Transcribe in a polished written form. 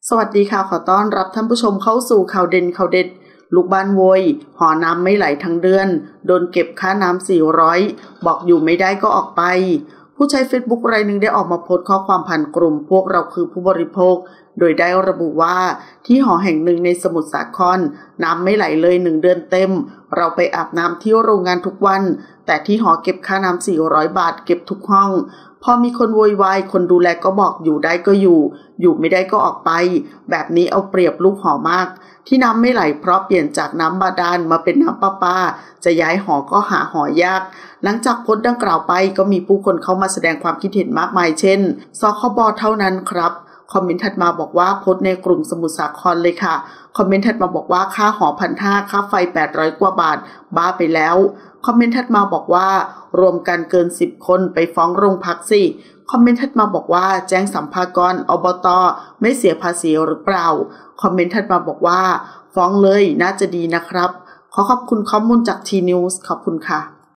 สวัสดีค่ะขอต้อนรับท่านผู้ชมเข้าสู่ข่าวเด่นข่าวเด็ดลูกบ้านโวยหอน้ำไม่ไหลทั้งเดือนโดนเก็บค่าน้ำ400บอกอยู่ไม่ได้ก็ออกไปผู้ใช้ Facebook รายหนึ่งได้ออกมาโพสต์ข้อความผ่านกลุ่มพวกเราคือผู้บริโภคโดยได้ระบุว่าที่หอแห่งหนึ่งในสมุทรสาครน้ำไม่ไหลเลย1 เดือนเต็มเราไปอาบน้ำที่โรงงานทุกวันแต่ที่หอเก็บค่าน้ำ400 บาทเก็บทุกห้องพอมีคนโวยวายคนดูแลก็บอกอยู่ได้ก็อยู่ไม่ได้ก็ออกไปแบบนี้เอาเปรียบลูกหอมากที่น้ำไม่ไหลเพราะเปลี่ยนจากน้ำบาดาลมาเป็นน้ำประปาจะย้ายหอก็หาหอยากหลังจากโพสต์ดังกล่าวไปก็มีผู้คนเข้ามาแสดงความคิดเห็นมากมายเช่นสคบ.เท่านั้นครับคอมเมนต์ถัดมาบอกว่าโพสต์ในกลุ่มสมุทรสาครเลยค่ะคอมเมนต์ถัดมาบอกว่าค่าหอ1,500ค่าไฟ800 กว่าบาทบ้าไปแล้วคอมเมนต์ถัดมาบอกว่ารวมกันเกิน10 คนไปฟ้องโรงพักสิคอมเมนต์ถัดมาบอกว่าแจ้งสัมภากรอบต.ไม่เสียภาษีหรือเปล่าคอมเมนต์ถัดมาบอกว่าฟ้องเลยน่าจะดีนะครับขอขอบคุณข้อมูลจาก T News ขอบคุณค่ะ